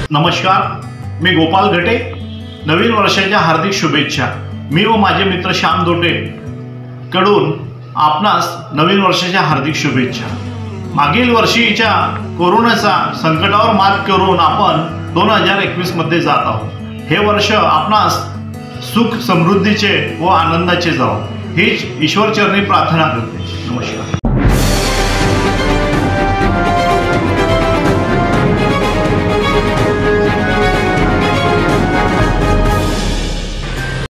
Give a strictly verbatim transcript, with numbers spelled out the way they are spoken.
नमस्कार, मी गोपाल घटे. नवीन वर्षाच्या हार्दिक शुभेच्छा. मी व माझे मित्र श्याम दोटे कडून आपणास नवीन वर्षाच्या हार्दिक शुभेच्छा. मागील वर्षीच्या कोरोनाचा संकटावर मात करून आपण दोन हजार एकवीस मध्ये जात आहोत. हे वर्ष आपणास सुख समृद्धीचे व आनंदाचे जावो हीच ईश्वरचरणी प्रार्थना करते. नमस्कार.